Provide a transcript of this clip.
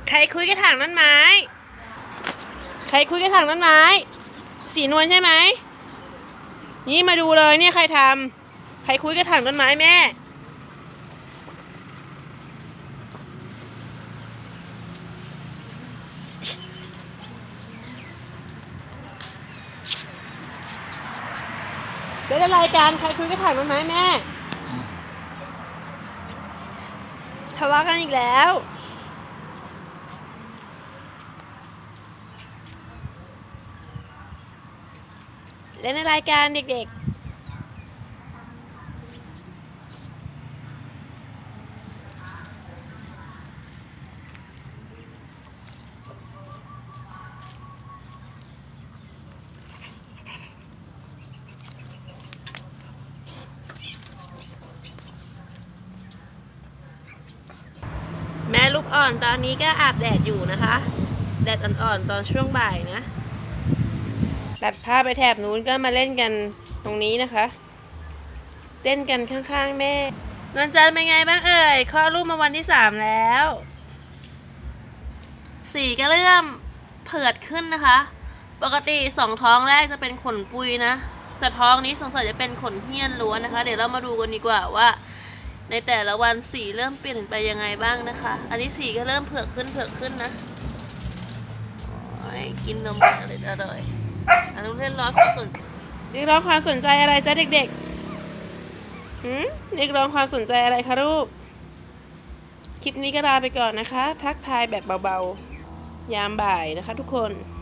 ใครคุยกระถางต้นไม้ใครคุยกระถางต้นไม้สีนวลใช่ไหมนี่มาดูเลยเนี่ยใครทำใครคุยกระถางต้นไม้แม่เป็นอะไรกันใครคุยกระถางต้นไม้แม่ทะเลาะกันอีกแล้วเล่นในรายการเด็กๆแม่ลูกอ่อนตอนนี้ก็อาบแดดอยู่นะคะแดดอ่อนๆตอนช่วงบ่ายนะตัดผ้าไปแถบนู้นก็มาเล่นกันตรงนี้นะคะเต้นกันข้างๆแม่นวลจันทร์เป็นไงบ้างเอ่ยคลอดลูกมาวันที่3แล้วสีก็เริ่มเผิดขึ้นนะคะปกติ2ท้องแรกจะเป็นขนปุยนะแต่ท้องนี้สงสัยจะเป็นขนเหี้ยนล้วนนะคะเดี๋ยวเรามาดูกันดีกว่าว่าในแต่ละวันสีเริ่มเปลี่ยนไปยังไงบ้างนะคะอันนี้สีก็เริ่มเผือกขึ้นนะกินนมอร่อยอันนู้นเรียกร้องความสนใจเรียกร้องความสนใจอะไรจ๊ะเด็กๆเรียกร้องความสนใจอะไรคะลูกคลิปนี้ก็ลาไปก่อนนะคะทักทายแบบเบาๆยามบ่ายนะคะทุกคน